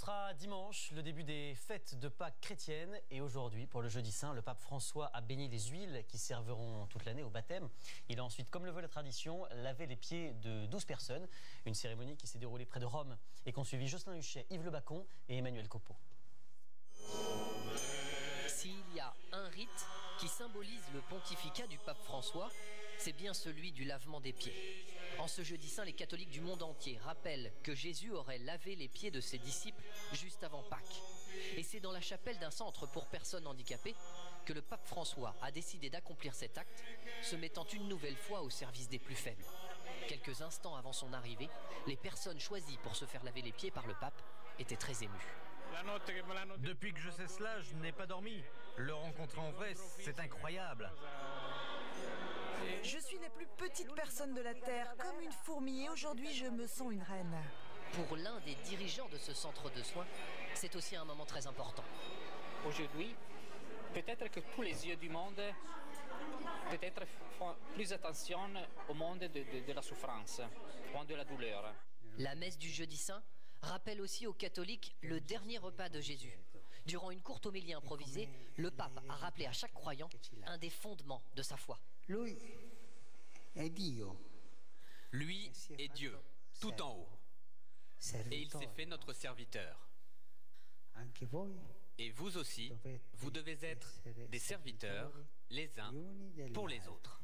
sera dimanche, le début des fêtes de Pâques chrétiennes. Et aujourd'hui, pour le jeudi saint, le pape François a béni les huiles qui serviront toute l'année au baptême. Il a ensuite, comme le veut la tradition, lavé les pieds de 12 personnes. Une cérémonie qui s'est déroulée près de Rome et qu'ont suivi Jocelyn Huchet, Yves Le Bacon et Emmanuel Copeau. S'il y a un rite qui symbolise le pontificat du pape François, c'est bien celui du lavement des pieds. En ce jeudi saint, les catholiques du monde entier rappellent que Jésus aurait lavé les pieds de ses disciples juste avant Pâques. Et c'est dans la chapelle d'un centre pour personnes handicapées que le pape François a décidé d'accomplir cet acte, se mettant une nouvelle fois au service des plus faibles. Quelques instants avant son arrivée, les personnes choisies pour se faire laver les pieds par le pape étaient très émues. Depuis que je sais cela, je n'ai pas dormi. Le rencontrer en vrai, c'est incroyable. Je suis la plus petite personne de la Terre, comme une fourmi, et aujourd'hui je me sens une reine. Pour l'un des dirigeants de ce centre de soins, c'est aussi un moment très important. Aujourd'hui, peut-être que tous les yeux du monde peut-être font plus attention au monde de la souffrance, au monde de la douleur. La messe du jeudi saint rappelle aussi aux catholiques le dernier repas de Jésus. Durant une courte homélie improvisée, le pape a rappelé à chaque croyant un des fondements de sa foi. Lui est Dieu, tout en haut. Et il s'est fait notre serviteur. Et vous aussi, vous devez être des serviteurs les uns pour les autres.